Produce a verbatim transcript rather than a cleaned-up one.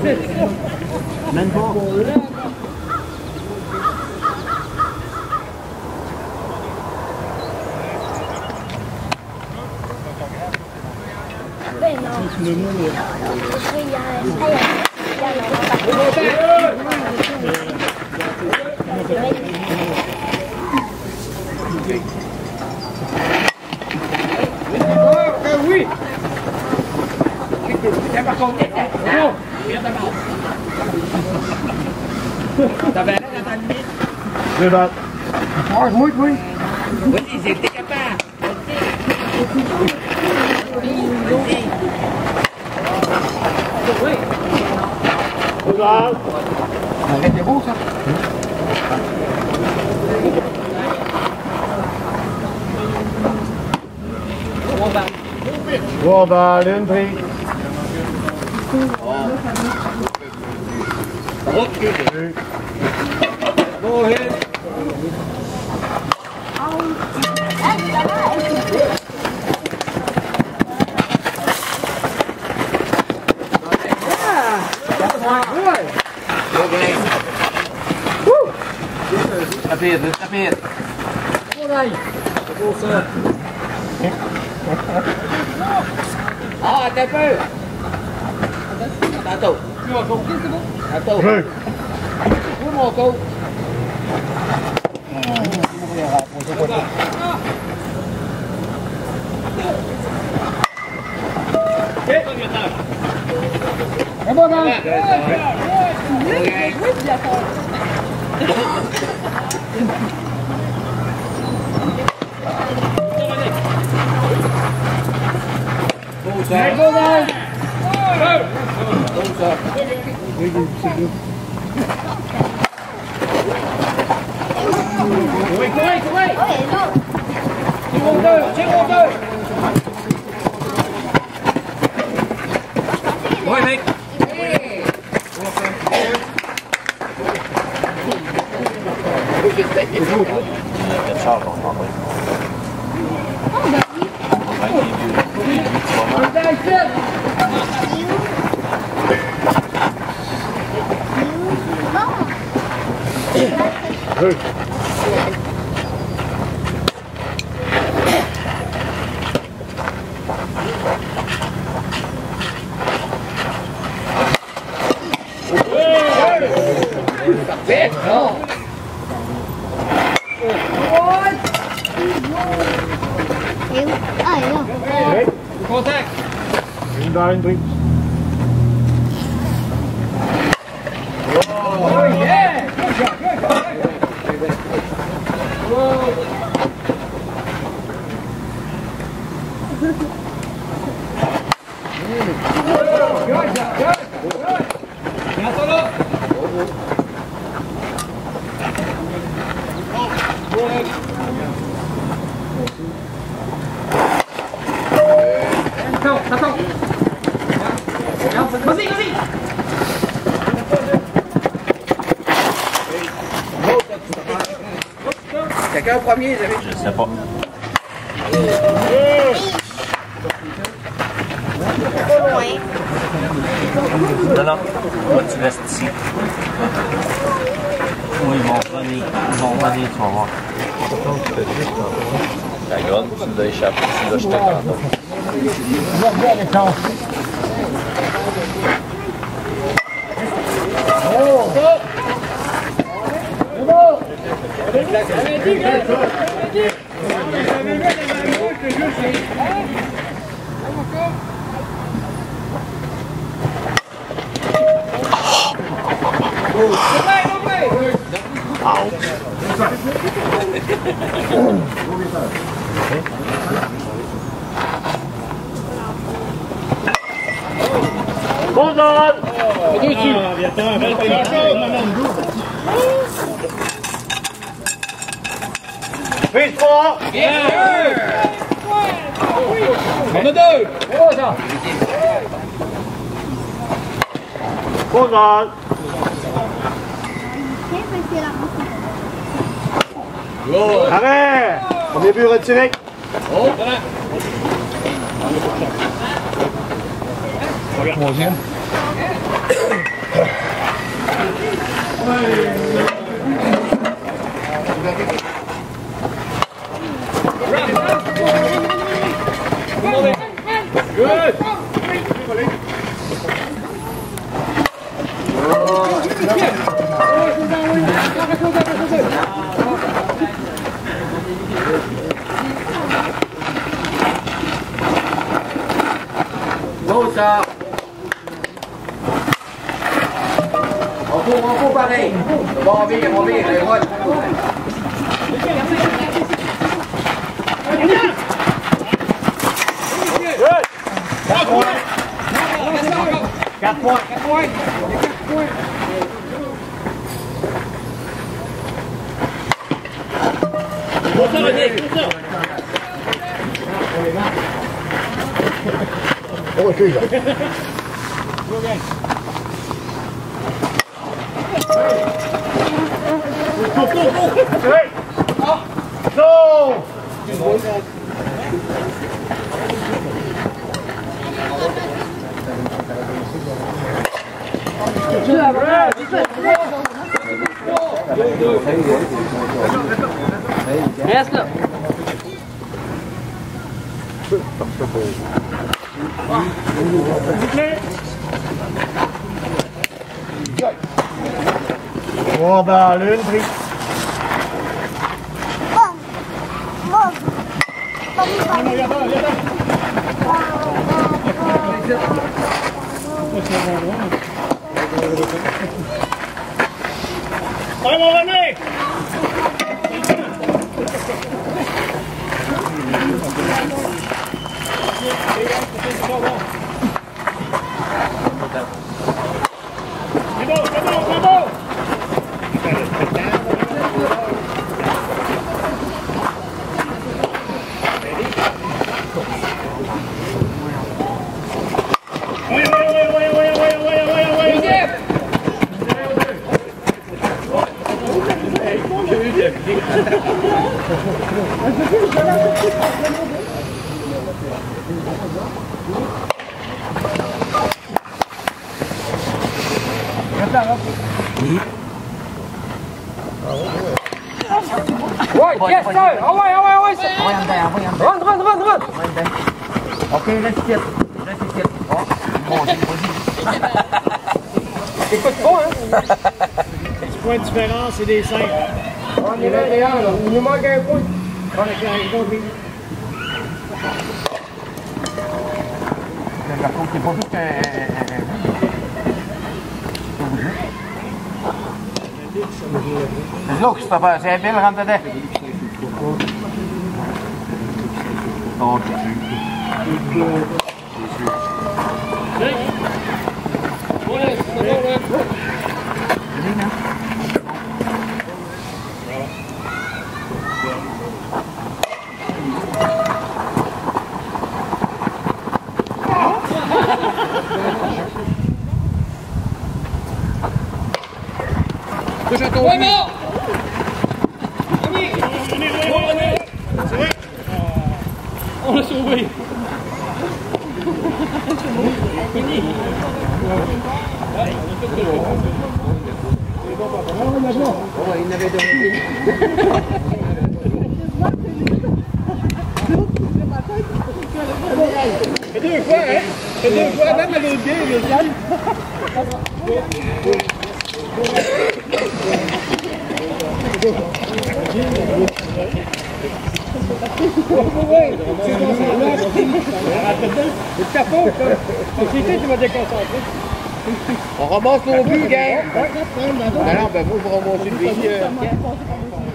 Même pas. Ben non. Oui. Par contre, non. T'avais l'air dans ta limite. Deux balles. Ah, oui, oui. Vas-y, t'es capable. Deux balles. Arrêtez beau, ça. Trois balles. Trois balles, une prise. Ok. Go ahead. Rapide, rapide. Ah, t'as peu. Tantôt. Tantôt. Oui, mon coach. Un bon gars. Go, go! Oui, oui, oui! Seconde deux, seconde deux! Oui, mec! Deux. Parfait! Non! Ah, non. Oui. Contact! Une balle, une prise. Oh, yeah! Good job, good job! Good job, good! Good! Bientôt là! Attends, attends! Vas-y, vas-y! Quelqu'un au premier, les amis? Je sais pas. Non, non. Moi, tu restes ici. Oui, ils vont venir. Ils vont venir, tu vas voir. La gonne, tu l'as échappé. Tu l'as jeté tantôt. Bon zone! Prise trois! On a deux! Bon zone! Arrête! Premier but retiré. Oh, Troisième. Good. L'autre ça. On court, on court pareil. Bon vire, on vire, allez, ouais. quatre points. quatre points. quatre points. Pour ça, René, pour ça. Oh, ok, là. Non! Reste là. Trois balles, une prise. Allez, mon René! C'est bon, c'est bon, c'est bon! Oui, oui, oui, oui, oui, oui, oui, oui, oui, oui. Ouais, yes, sir! Ah ouais, ah ouais, ah ouais! Rentre, rentre, rentre, rentre! Ok, reste ici. Reste ici. Oh, bon, vas-y. Écoute pas, hein? Petit point de différence, c'est des cinq. On est vingt et un, là. Il nous manque un point. On est un point. Par contre, c'est pas juste un... C'est l'autre qui se fait peur. C'est un bill, rentre dedans. Ok. Touche à ton ouais, non! On l'a sauvé! Il n'avait donné. C'est deux fois, hein? C'est deux fois, même à l'autre game, le calme. C'est ta faute, c'est qui qui m'a déconcentré. On remonte nos buts, gang. Non, non, ben moi, je vais remonter le but.